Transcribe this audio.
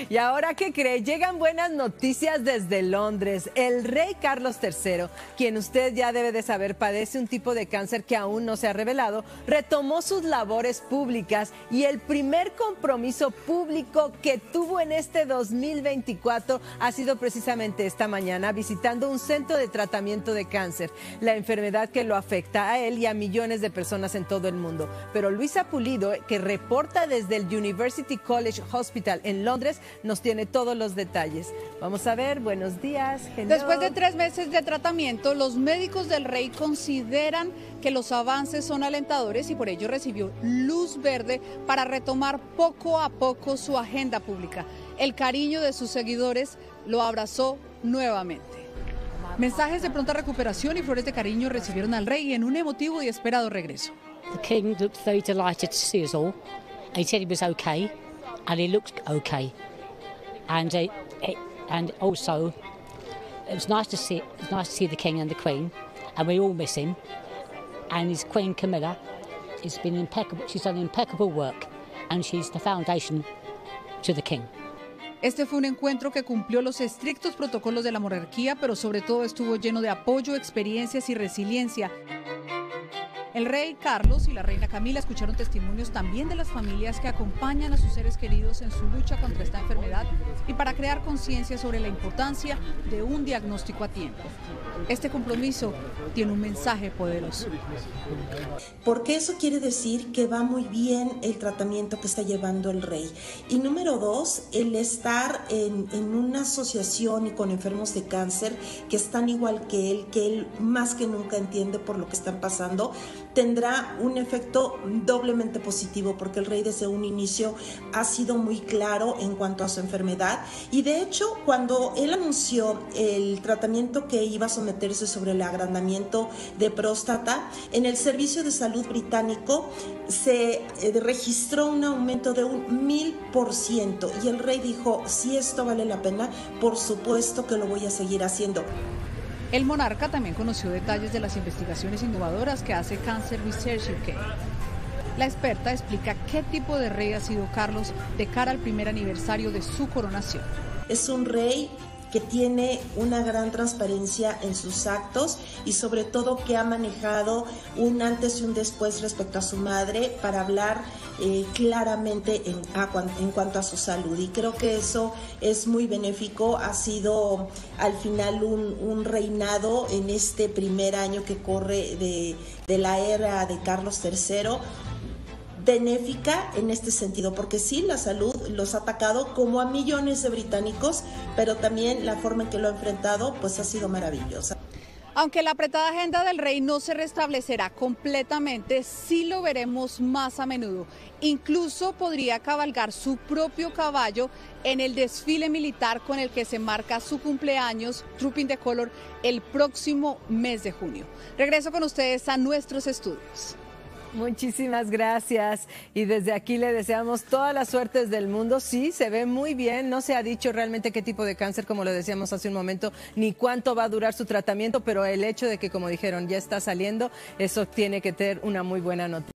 Y ahora, ¿qué cree? Llegan buenas noticias desde Londres. El rey Carlos III, quien usted ya debe de saber padece un tipo de cáncer que aún no se ha revelado, retomó sus labores públicas y el primer compromiso público que tuvo en este 2024 ha sido precisamente esta mañana visitando un centro de tratamiento de cáncer, la enfermedad que lo afecta a él y a millones de personas en todo el mundo. Pero Luisa Pulido, que reporta desde el University College Hospital en Londres, nos tiene todos los detalles. Vamos a ver, buenos días. Hello. Después de 3 meses de tratamiento, los médicos del rey consideran que los avances son alentadores y por ello recibió luz verde para retomar poco a poco su agenda pública. El cariño de sus seguidores lo abrazó nuevamente. Mensajes de pronta recuperación y flores de cariño recibieron al rey en un emotivo y esperado regreso. The king looked very delighted to see us all. He said he was okay, and he looked okay. And also, it was nice to see the king and the queen, and we all miss him. And his queen Camilla has been impeccable. She's done impeccable work, and she's the foundation to the king. Este fue un encuentro que cumplió los estrictos protocolos de la monarquía, pero sobre todo estuvo lleno de apoyo, experiencias y resiliencia. El rey Carlos y la reina Camila escucharon testimonios también de las familias que acompañan a sus seres queridos en su lucha contra esta enfermedad y para crear conciencia sobre la importancia de un diagnóstico a tiempo. Este compromiso tiene un mensaje poderoso. Porque eso quiere decir que va muy bien el tratamiento que está llevando el rey. Y número 2, el estar en una asociación y con enfermos de cáncer que están igual que él más que nunca entiende por lo que están pasando, tendrá un efecto doblemente positivo porque el rey desde un inicio ha sido muy claro en cuanto a su enfermedad y de hecho cuando él anunció el tratamiento que iba a someterse sobre el agrandamiento de próstata, en el Servicio de Salud británico se registró un aumento de un 1000% y el rey dijo, si esto vale la pena, por supuesto que lo voy a seguir haciendo. El monarca también conoció detalles de las investigaciones innovadoras que hace Cancer Research UK. La experta explica qué tipo de rey ha sido Carlos de cara al primer aniversario de su coronación. Es un rey que tiene una gran transparencia en sus actos y sobre todo que ha manejado un antes y un después respecto a su madre para hablar claramente en cuanto a su salud y creo que eso es muy benéfico. Ha sido al final un reinado en este primer año que corre de la era de Carlos III benéfica en este sentido, porque sí, la salud los ha atacado como a millones de británicos, pero también la forma en que lo ha enfrentado pues ha sido maravillosa. Aunque la apretada agenda del rey no se restablecerá completamente, sí lo veremos más a menudo. Incluso podría cabalgar su propio caballo en el desfile militar con el que se marca su cumpleaños, Trooping the Colour, el próximo mes de junio. Regreso con ustedes a nuestros estudios. Muchísimas gracias y desde aquí le deseamos todas las suertes del mundo. Sí, se ve muy bien, no se ha dicho realmente qué tipo de cáncer, como lo decíamos hace un momento, ni cuánto va a durar su tratamiento, pero el hecho de que, como dijeron, ya está saliendo, eso tiene que tener una muy buena noticia.